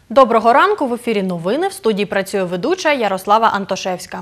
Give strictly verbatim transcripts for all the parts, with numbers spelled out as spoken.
Доброго ранку, в ефірі новини, в студії працює ведуча Ярослава Антошевська.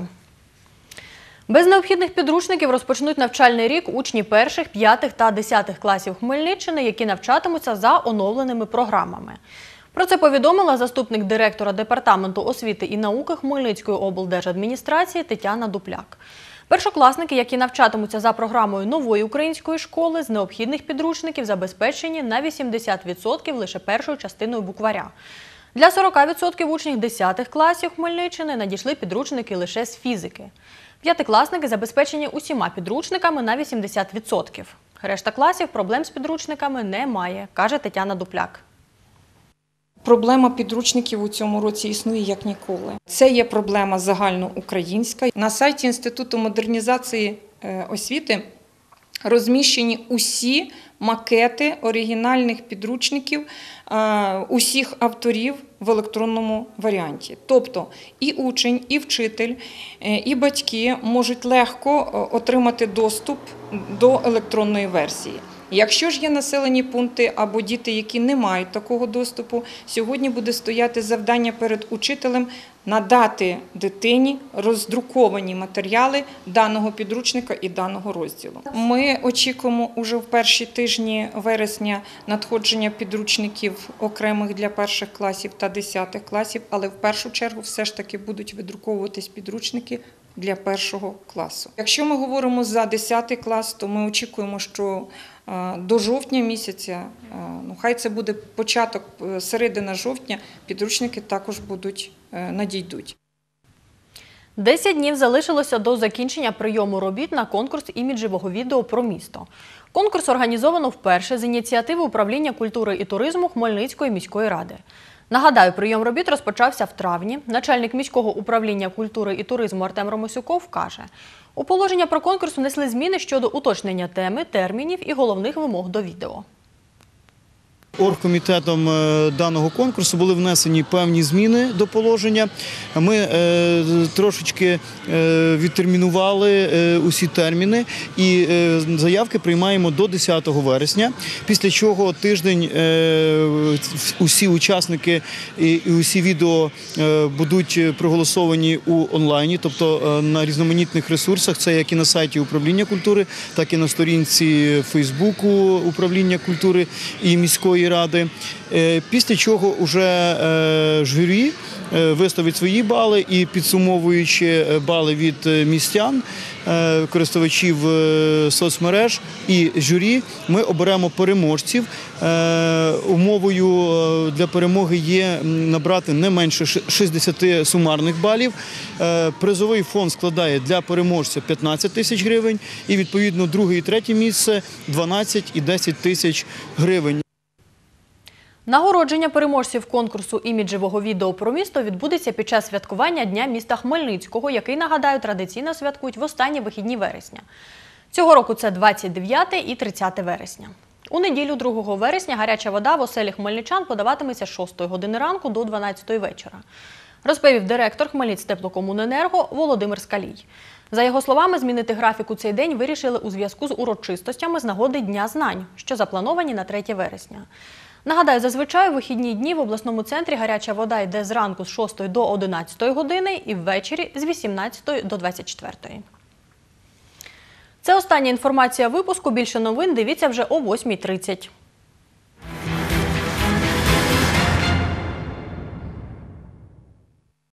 Без необхідних підручників розпочнуть навчальний рік учні перших, п'ятих та десятих класів Хмельниччини, які навчатимуться за оновленими програмами. Про це повідомила заступник директора Департаменту освіти і науки Хмельницької облдержадміністрації Тетяна Дупляк. Першокласники, які навчатимуться за програмою нової української школи, з необхідних підручників забезпечені на вісімдесят відсотків лише першою частиною букваря. Для сорока відсотків учнів десятих класів Хмельниччини надійшли підручники лише з фізики. П'ятикласники забезпечені усіма підручниками на вісімдесят відсотків. Решта класів проблем з підручниками немає, каже Тетяна Дупляк. Проблема підручників у цьому році існує як ніколи. Це є проблема загальноукраїнська. На сайті Інституту модернізації освіти розміщені усі макети оригінальних підручників усіх авторів в електронному варіанті. Тобто і учень, і вчитель, і батьки можуть легко отримати доступ до електронної версії. Якщо ж є населені пункти або діти, які не мають такого доступу, сьогодні буде стояти завдання перед учителем надати дитині роздруковані матеріали даного підручника і даного розділу. Ми очікуємо уже в перші тижні вересня надходження підручників окремих для перших класів та десятих класів, але в першу чергу все ж таки будуть видруковуватись підручники для першого класу. Якщо ми говоримо за десятий клас, то ми очікуємо, що до жовтня місяця, ну хай це буде початок, середина жовтня, підручники також будуть, надійдуть. Десять днів залишилося до закінчення прийому робіт на конкурс іміджевого відео про місто. Конкурс організовано вперше з ініціативи Управління культури і туризму Хмельницької міської ради. Нагадаю, прийом робіт розпочався в травні. Начальник міського управління культури і туризму Артем Ромасюков каже, у положення про конкурс внесли зміни щодо уточнення теми, термінів і головних вимог до відео. Оргкомітетом даного конкурсу були внесені певні зміни до положення. Ми е, трошечки е, відтермінували е, усі терміни і е, заявки приймаємо до десятого вересня, після чого тиждень е, усі учасники і, і усі відео е, будуть проголосовані у онлайні, тобто е, на різноманітних ресурсах, це як і на сайті Управління культури, так і на сторінці Фейсбуку Управління культури і міської ради, після чого вже журі виставить свої бали і, підсумовуючи бали від містян, користувачів соцмереж і журі, ми оберемо переможців. Умовою для перемоги є набрати не менше шістдесят сумарних балів. Призовий фонд складає для переможця п'ятнадцять тисяч гривень і, відповідно, друге і третє місце – дванадцять і десять тисяч гривень. Нагородження переможців конкурсу іміджевого відео про місто відбудеться під час святкування Дня міста Хмельницького, який, нагадаю, традиційно святкують в останні вихідні вересня. Цього року це двадцять дев'яте і тридцяте вересня. У неділю другого вересня гаряча вода в оселі хмельничан подаватиметься з шостої години ранку до дванадцятої вечора. Розповів директор Хмельницьтеплокомуненерго Володимир Скалій. За його словами, змінити графік у цей день вирішили у зв'язку з урочистостями з нагоди Дня знань, що заплановані на третє вересня. Нагадаю, зазвичай у вихідні дні в обласному центрі гаряча вода йде зранку з шостої до одинадцятої години і ввечері з вісімнадцятої до двадцять четвертої. Це остання інформація випуску. Більше новин дивіться вже о восьмій тридцять.